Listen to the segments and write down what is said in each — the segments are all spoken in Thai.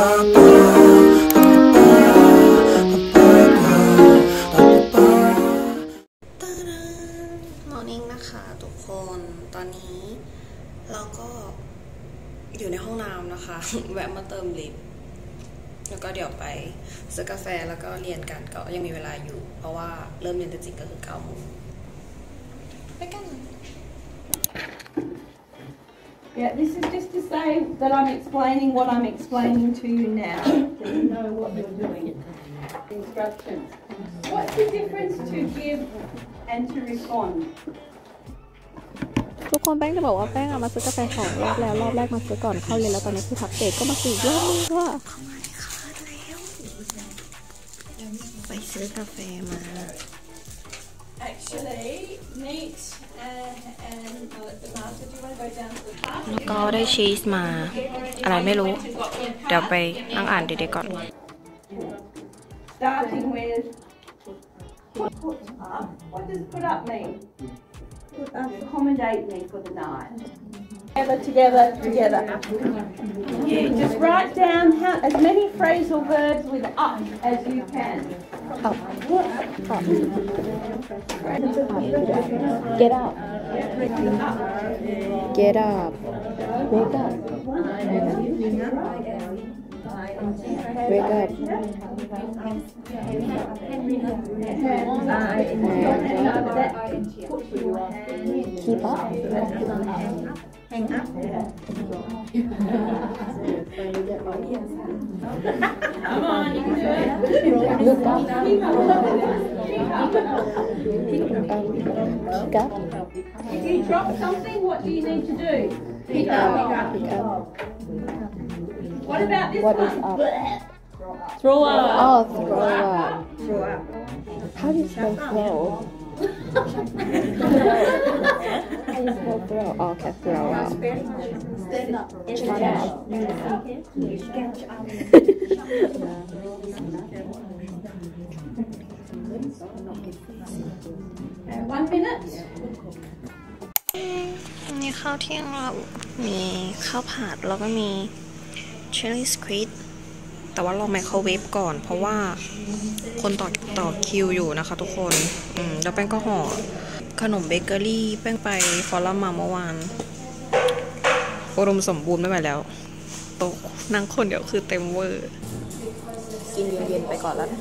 Morning นะคะทุกคนตอนนี้เราก็อยู่ในห้องน้ำนะคะ แวะมาเติมลิปแล้วก็เดี๋ยวไปซื้อกาแฟแล้วก็เรียนกันก็ยังมีเวลาอยู่เพราะว่าเริ่มเรียนจริงๆก็คือ9 โมงไปกัน Yeah, this is just to say that I'm explaining what I'm explaining to you now, so you know what you're doing. Instructions. What's the difference to give and to respond? ทุกคนแป้งจะบอกว่าแป้งมาซื้อกาแฟ2 รอบแล้วรอบแรกมาซื้อก่อนเข้าเรียนแล้วตอนนี้คือพักเบรกก็มาซื้ออีกรอบนึงค่ะไปซื้อกาแฟมา Actually, neat and the master, do you want to go down to the park? แล้วก็ได้ชีสมาอะไรไม่รู้เดี๋ยวไปนั่งอ่านดีๆก่อน Starting with put up. What does put up mean? Put up. Accommodate me for the night. Together. You just write down as many phrasal verbs with up as you can. Up. Get up. Get up. Wake up. Wake up. Keep up. Hang up. Come on, you can do it. Look up. Pick up. If you drop something, what do you need to do? Pick up. Pick up. What about this What one? is up? Throw up. Oh, throw up. Throw up. How do you spell throw? How do you spell throw? Oh, okay, throw up. One minute. มีข้าวเที่ยงเรามีข้าวผัดแล้วก็มีเชลลี่สควิดแต่ว่าเราไมโครเวฟก่อนเพราะว่าคนต่อคิวอยู่นะคะทุกคนแล้วแป้งก็ห่อขนมเบเกอรี่แป้งไปฟอรัมมาเมื่อวานอุดมสมบูรณ์ไม่ไหวแล้วโต๊ะนั่งคนเดียวคือเต็มเวอร์กินเย็นๆไปก่อนแล้ว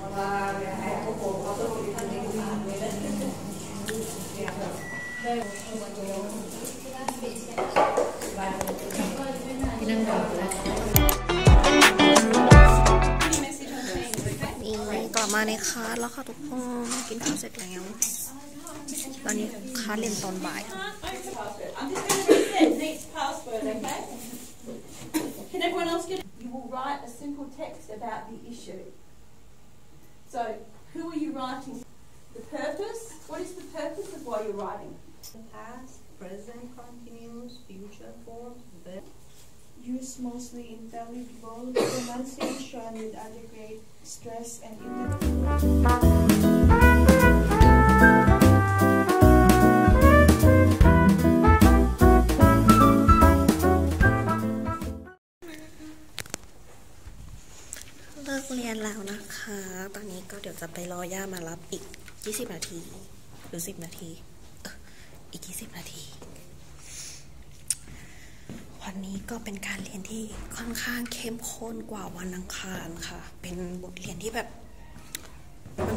กลับมาในคลาสแล้วค่ะทุกคนกินข้าวเสร็จแล้วตอนนี้คลาสเรียนตอนบ่าย Can everyone else get it? You will write a simple text about the issue. So, who are you writing? The purpose? What is the purpose of why you're writing? Past, present continuous, future forms, verb. Use mostly intelligible pronunciation with adequate stress and intonation. เลิกเรียนแล้วนะคะตอนนี้ก็เดี๋ยวจะไปรอย่ามารับอีก20 นาทีหรือ10 นาทีอีก20 นาทีวันนี้ก็เป็นการเรียนที่ค่อนข้างเข้มข้นกว่าวันอังคารค่ะเป็นบทเรียนที่แบบมัน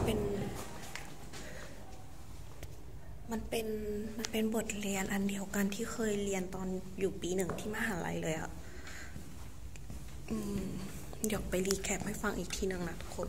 เป็นบทเรียนอันเดียวกันที่เคยเรียนตอนอยู่ปี 1ที่มหาลัยเลยอะเดี๋ยวไปรีแคปให้ฟังอีกทีนึงนะทุกคน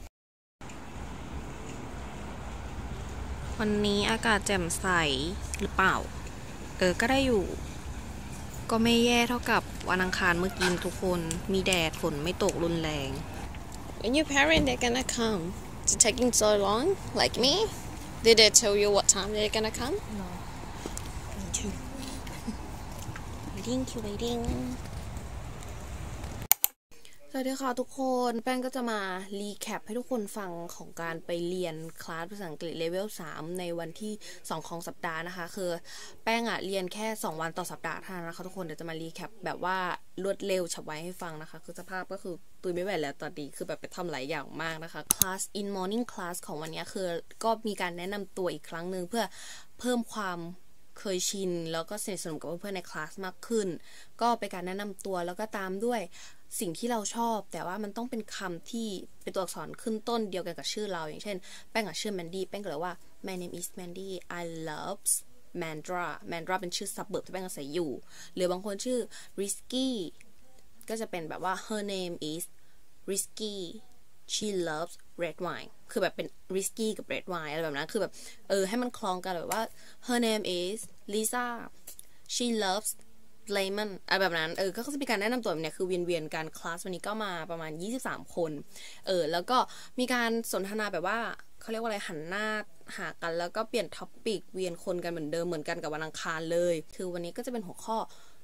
วันนี้อากาศแจ่มใสหรือเปล่าก็ได้อยู่ก็ไม่แย่เท่ากับวันอังคารเมื่อกี้ทุกคนมีแดดฝนไม่ตกรุนแรง When your parents they're gonna come it's taking so long like me did they tell you what time they're gonna come no me too waiting สวัสดีค่ะทุกคนแป้งก็จะมารีแคปให้ทุกคนฟังของการไปเรียนคลาสภาษาอังกฤษเลเวล3ในวันที่2ของสัปดาห์นะคะคือแป้งเรียนแค่2วันต่อสัปดาห์เท่านั้นนะคะทุกคนเดี๋ยวจะมารีแคปแบบว่ารวดเร็วฉับไวให้ฟังนะคะคือสภาพก็คือตุยไม่ไหวแล้วตอนนี้คือแบบไปทำหลายอย่างมากนะคะคลาส in morning class ของวันนี้คือก็มีการแนะนำตัวอีกครั้งหนึ่งเพื่อเพิ่มความเคยชินแล้วก็สนิทสนมกับเพื่อนๆในคลาสมากขึ้นก็เป็นการแนะนำตัวแล้วก็ตามด้วยสิ่งที่เราชอบแต่ว่ามันต้องเป็นคำที่เป็นตัวอักษรขึ้นต้นเดียวกันกับชื่อเราอย่างเช่นแป้งชื่อ Mandy แป้งก็เลยว่า My name is Mandy I love Mandra เป็นชื่อ suburb ที่แป้งอาศัยอยู่หรือบางคนชื่อ Risky ก็จะเป็นแบบว่า Her name is Risky she loves red wine คือแบบเป็น risky กับ red wine อะไรแบบนั้นคือแบบให้มันคล้องกันแบบว่า her name is Lisa she loves lemon อะไรแบบนั้นก็จะมีการแนะนำตัวแบบเนี้ยคือเวียนๆกันคลาสวันนี้ก็มาประมาณ23คนแล้วก็มีการสนทนาแบบว่าเขาเรียกว่าอะไรหันหน้าหากันแล้วก็เปลี่ยนท็อปปิกเวียนคนกันเหมือนเดิมเหมือนกันกับวันอังคารเลยคือวันนี้ก็จะเป็นหัวข้อ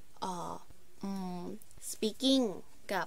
speaking กับ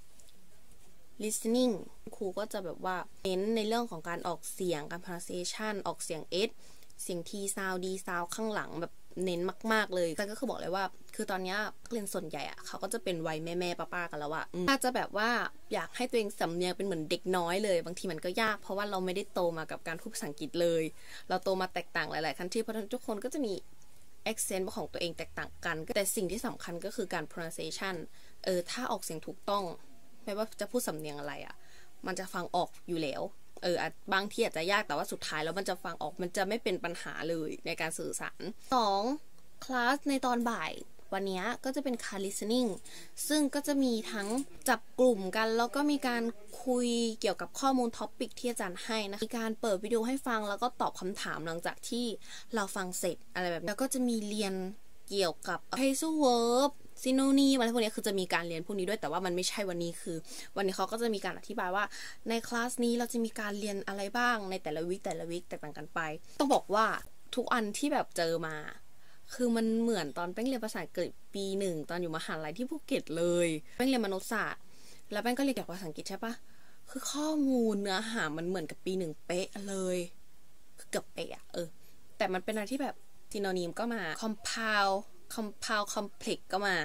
listening ครูก็จะแบบว่าเน้นในเรื่องของการออกเสียงการ pronunciation ออกเสียง s เสียง t sound d sound ข้างหลังแบบเน้นมากๆเลยแต่ก็คือบอกเลยว่าคือตอนนี้เรียนส่วนใหญ่เขาก็จะเป็นวัยแม่ป้ากันแล้วถ้าจะแบบว่าอยากให้ตัวเองสำเนียงเป็นเหมือนเด็กน้อยเลยบางทีมันก็ยากเพราะว่าเราไม่ได้โตมากับการพูดภาษาอังกฤษเลยเราโตมาแตกต่างหลายๆคันที่เพราะฉะนั้นทุกคนก็จะมี accent ของตัวเองแตกต่างกันแต่สิ่งที่สำคัญก็คือการ pronunciation ถ้าออกเสียงถูกต้องไม่ว่าจะพูดสำเนียงอะไรมันจะฟังออกอยู่แล้วบางทีอาจจะยากแต่ว่าสุดท้ายแล้วมันจะฟังออกมันจะไม่เป็นปัญหาเลยในการสื่อสาร2คลาสในตอนบ่ายวันนี้ก็จะเป็นคลาส listening ซึ่งก็จะมีทั้งจับกลุ่มกันแล้วก็มีการคุยเกี่ยวกับข้อมูลท็อปิกที่อาจารย์ให้นะมีการเปิดวิดีโอให้ฟังแล้วก็ตอบคำถามหลังจากที่เราฟังเสร็จอะไรแบบนี้แล้วก็จะมีเรียนเกี่ยวกับ phrasal verb synonym อะไรพวกนี้คือจะมีการเรียนพวกนี้ด้วยแต่ว่ามันไม่ใช่วันนี้คือวันนี้เขาก็จะมีการอธิบายว่าในคลาสนี้เราจะมีการเรียนอะไรบ้างในแต่ละวีคแตกต่างกันไปต้องบอกว่าทุกอันที่แบบเจอมาคือมันเหมือนตอนแป้งเรียนภาษาอังกฤษปี1ตอนอยู่มหาลัยที่ภูเก็ตเลยแป้งเรียนมนุษยศาสตร์แล้วแป้งก็เรียนเกี่ยวกับภาษาอังกฤษใช่ปะคือข้อมูลเนื้อหามันเหมือนกับปี1เป๊ะเลยคือเกือบเป๊ะแต่มันเป็นอะไรที่แบบ synonym ก็มา compound complex ก็มา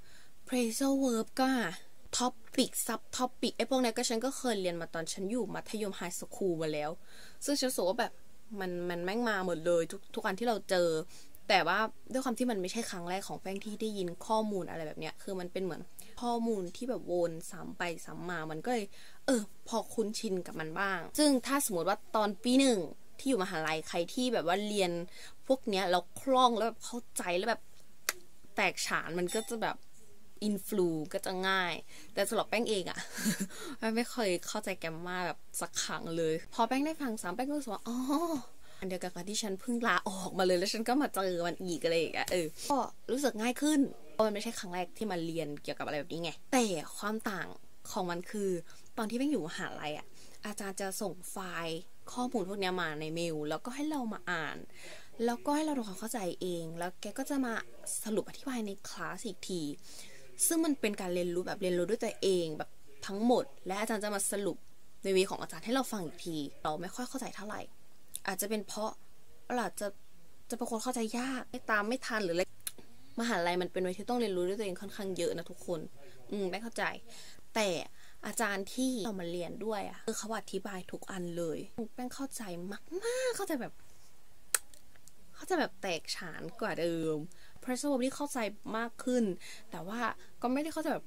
phrasal verb ก็มา topic sub topic ไอ้พวกนี้ก็ฉันก็เคยเรียนมาตอนฉันอยู่มัธยมไฮสคูลมาแล้วซึ่งฉันรู้สึกว่าแบบมันแม่งมาหมดเลยทุกอันที่เราเจอแต่ว่าด้วยความที่มันไม่ใช่ครั้งแรกของแป้งที่ได้ยินข้อมูลอะไรแบบเนี้ยคือมันเป็นเหมือนข้อมูลที่แบบวนซ้ำไปซ้ำมามันก็เลยพอคุ้นชินกับมันบ้างซึ่งถ้าสมมติว่าตอนปี1ที่อยู่มหาลัยใครที่แบบว่าเรียนพวกเนี้ยแล้วคล่องแล้วแบบเข้าใจแล้วแบบแตกฉานมันก็จะแบบอินฟลูก็จะง่ายแต่สำหรับแป้งเองไม่เคยเข้าใจแกมมาแบบสักครั้งเลยพอแป้งได้ฟังซ้ำแป้งก็รู้สึกว่าอันเดียวกันกับที่ฉันเพิ่งลาออกมาเลยแล้วฉันก็มาเจอมันอีกอะไรอย่างเงี้ยก็รู้สึกง่ายขึ้นเพราะมันไม่ใช่ครั้งแรกที่มาเรียนเกี่ยวกับอะไรแบบนี้ไงแต่ความต่างของมันคือตอนที่แป้งอยู่มหาลัยอาจารย์จะส่งไฟล์ข้อมูลพวกนี้มาในเมลแล้วก็ให้เรามาอ่านแล้วก็ให้เราทำความเข้าใจเองแล้วแกก็จะมาสรุปอธิบายในคลาสอีกทีซึ่งมันเป็นการเรียนรู้แบบเรียนรู้ด้วยตัวเองแบบทั้งหมดและอาจารย์จะมาสรุปในวีของอาจารย์ให้เราฟังอีกทีเราไม่ค่อยเข้าใจเท่าไหร่อาจจะเป็นเพราะเราจะเป็นคนเข้าใจยากไม่ตามไม่ทันหรืออะไรมหาลัยมันเป็นวัยที่ต้องเรียนรู้ด้วยตัวเองค่อนข้างเยอะนะทุกคนไม่เข้าใจแต่อาจารย์ที่เรามาเรียนด้วยคือเขาอธิบายทุกอันเลยแป้งเข้าใจมากๆเข้าใจแบบแตกฉานกว่าเดิมphrasal verb ที่เข้าใจมากขึ้นแต่ว่าก็ไม่ได้เข้าใจแบบ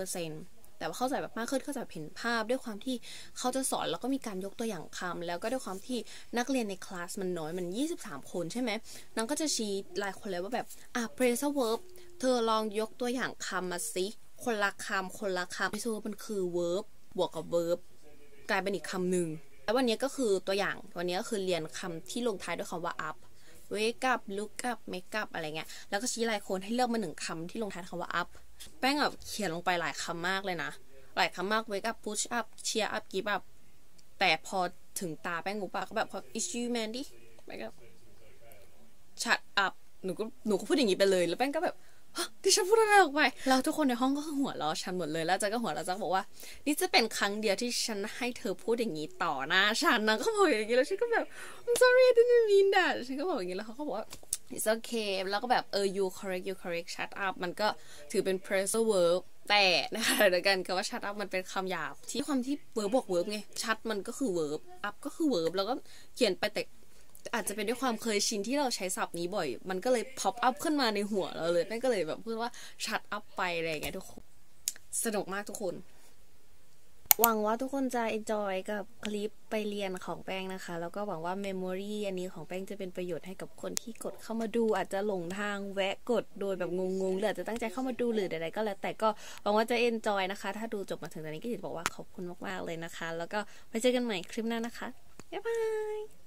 100%แต่ว่าเข้าใจแบบมากขึ้นเข้าใจแบบเห็นภาพด้วยความที่เขาจะสอนแล้วก็มีการยกตัวอย่างคำแล้วก็ด้วยความที่นักเรียนในคลาสมันน้อยมัน23คนใช่ไหมนางก็จะชี้รายคนเลยว่าแบบphrasal verb เธอลองยกตัวอย่างคำมาสิคนละคำphrasal verb มันคือ verb บวกกับ verb กลายเป็นอีกคำหนึ่งแล้ววันนี้ก็คือตัวอย่างวันนี้ก็คือเรียนคำที่ลงท้ายด้วยคำว่า up wake up look up make up อะไรเงี้ยแล้วก็ชี้รายคนให้เลือกมา1คำที่ลงท้ายคำว่า up แป้งเขียนลงไปหลายคำมากเลยนะหลายคำมาก wake up push up cheer up give up แต่พอถึงตาแป้งงูปากก็แบบพอ is you Mandy แป้งก็ shut up หนูก็พูดอย่างนี้ไปเลยแล้วแป้งก็แบบที่ฉันพูดอะไรออกไปแล้วทุกคนในห้องก็หัวเราะฉันหมดเลยแล้วจักก็หัวเราะจักบอกว่านี่จะเป็นครั้งเดียวที่ฉันให้เธอพูดอย่างนี้ต่อหน้าฉันนะก็บอกอย่างนี้แล้วฉันก็แบบ I'm sorry I didn't mean that ฉันก็บอกอย่างนี้แล้วเขาก็บอกว่า it's okay แล้วก็แบบyou correct shut up มันก็ถือเป็น phrasal verb แต่นะคะเดียวกันกับว่า shut up มันเป็นคำหยาบที่ความที่ verb บวก verb ไง shut มันก็คือ verb up ก็คือ verb แล้วก็เขียนไปแต่อาจจะเป็นด้วยความเคยชินที่เราใช้ศัพท์นี้บ่อยมันก็เลย pop up ขึ้นมาในหัวเราเลยแม่ก็เลยแบบพูดว่า shut up ไปอะไรอย่างเงี้ยทุกคนสนุกมากทุกคนหวังว่าทุกคนจะ enjoy กับคลิปไปเรียนของแป้งนะคะแล้วก็หวังว่า memory อันนี้ของแป้งจะเป็นประโยชน์ให้กับคนที่กดเข้ามาดูอาจจะหลงทางแวะกดโดยแบบงงๆหรืออาจจะตั้งใจเข้ามาดูหรือใดๆก็แล้วแต่ก็หวังว่าจะ enjoy นะคะถ้าดูจบมาถึงตอนนี้ก็อยากจะบอกว่าขอบคุณมากๆเลยนะคะแล้วก็ไปเจอกันใหม่คลิปหน้านะคะบ๊ายบาย